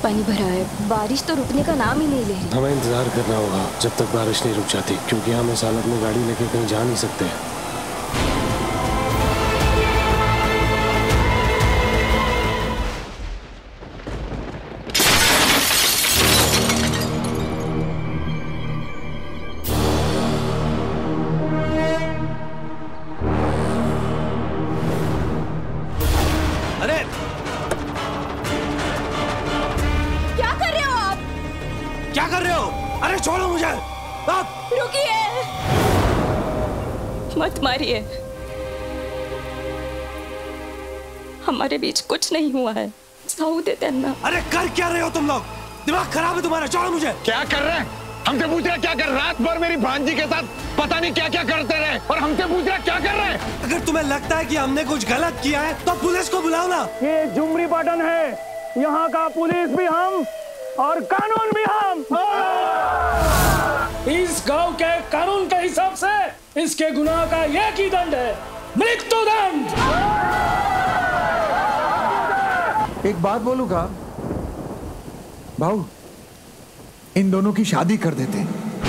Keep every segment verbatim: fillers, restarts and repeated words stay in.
पानी भरा है, बारिश तो रुकने का नाम ही नहीं ले रही। हमें इंतजार करना होगा जब तक बारिश नहीं रुक जाती, क्योंकि हम इस हालत में गाड़ी लेके कहीं जा नहीं सकते। क्या कर रहे हो? अरे छोड़ो मुझे! आप रुकिए, मत मारिए, हमारे बीच कुछ नहीं हुआ है। जाऊ दे देना। अरे कर क्या रहे हो तुम लोग? दिमाग खराब है तुम्हारा, छोड़ो मुझे। क्या कर रहे हैं? हमसे पूछ रहे क्या कर? रात भर मेरी भांजी के साथ पता नहीं क्या क्या करते रहे और हमसे पूछ रहे क्या कर रहे हैं? अगर तुम्हें लगता है कि हमने कुछ गलत किया है तो पुलिस को बुलाओ ना। ये जुमरी पटन है, यहाँ का पुलिस भी हम और कानून भी हम। इस गांव के कानून के हिसाब से इसके गुनाह का एक ही दंड है, मृत्यु दंड। एक बात बोलूंगा भाऊ, इन दोनों की शादी कर देते।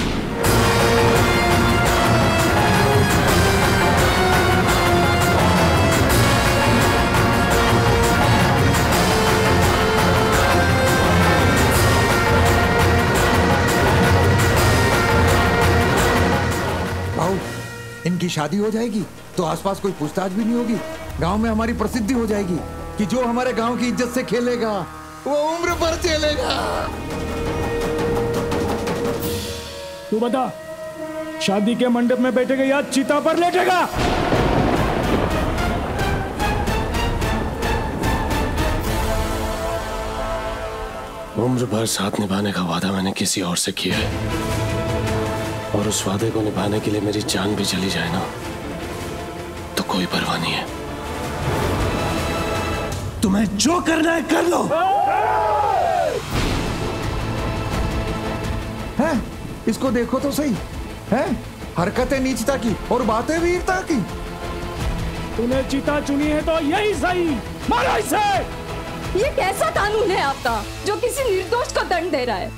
भाऊ, इनकी शादी हो जाएगी तो आसपास कोई पूछताछ भी नहीं होगी। गांव में हमारी प्रसिद्धि हो जाएगी कि जो हमारे गांव की इज्जत से खेलेगा वो उम्र भर चलेगा। तू बता, शादी के मंडप में बैठेगा या चिता पर लेटेगा? उम्र भर साथ निभाने का वादा मैंने किसी और से किया है, और उस वादे को निभाने के लिए मेरी जान भी चली जाए ना तो कोई परवाह नहीं है। तुम्हें जो करना है कर लो। है? इसको देखो तो सही है, हरकतें नीचता की और बातें वीरता की। तूने चिता चुनी है तो यही सही, मारो इसे। ये कैसा कानून है आपका जो किसी निर्दोष को दंड दे रहा है?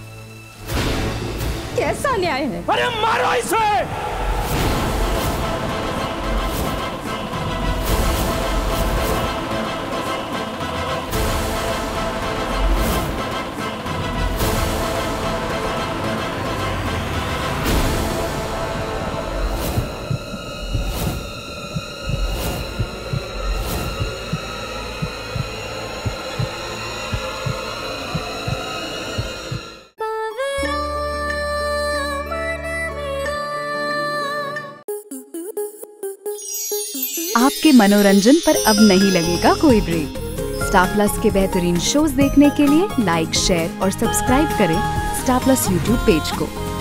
कैसा न्याय है? अरे मारो इसे। आपके मनोरंजन पर अब नहीं लगेगा कोई ब्रेक। स्टार प्लस के बेहतरीन शोज देखने के लिए लाइक, शेयर और सब्सक्राइब करें स्टार प्लस यूट्यूब पेज को।